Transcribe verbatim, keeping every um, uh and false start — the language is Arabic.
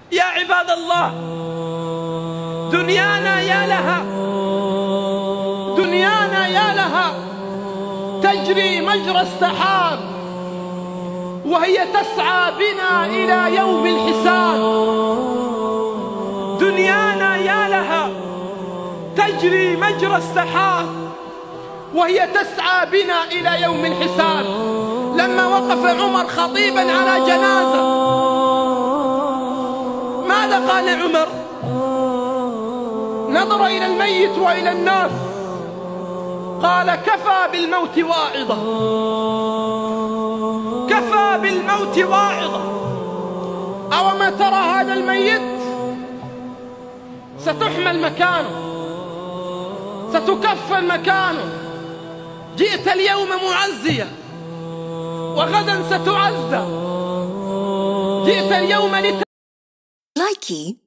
يا عباد الله، دنيانا يا لها، دنيانا يا لها تجري مجرى السحاب، وهي تسعى بنا إلى يوم الحساب. دنيانا يا لها تجري مجرى السحاب، وهي تسعى بنا إلى يوم الحساب. لما وقف عمر خطيبا على جنازة، ماذا قال عمر؟ نظر إلى الميت وإلى الناس، قال: كفى بالموت واعظة، كفى بالموت واعظة. أوما ترى هذا الميت ستحمل مكانه، ستكفن مكانه. جئت اليوم معزية وغدا ستعزى. جئت اليوم لت... لايكي